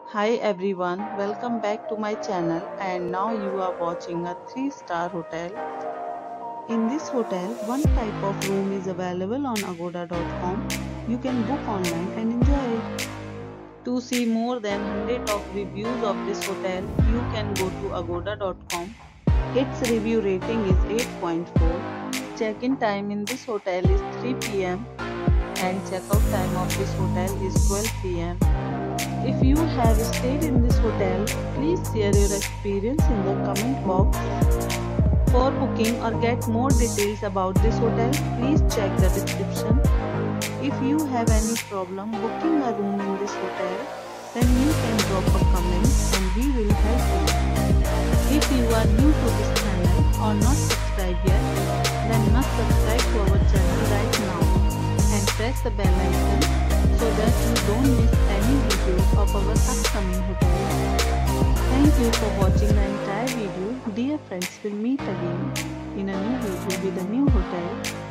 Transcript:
Hi everyone, welcome back to my channel and now you are watching a 3-star hotel. In this hotel, one type of room is available on agoda.com. You can book online and enjoy it. To see more than 100 of reviews of this hotel, you can go to agoda.com. Its review rating is 8.4. Check-in time in this hotel is 3 p.m. and check-out time of this hotel is 12 p.m. If you have stayed in this hotel, please share your experience in the comment box. For booking or get more details about this hotel, please check the description. If you have any problem booking a room in this hotel, then you can drop a comment and we will help you. If you are new to this channel or not subscribed yet, then must subscribe to our channel right now and press the bell icon so that you don't miss any videos of our upcoming hotels. Thank you for watching the entire video. Dear friends, we'll meet again in a new video with a new hotel.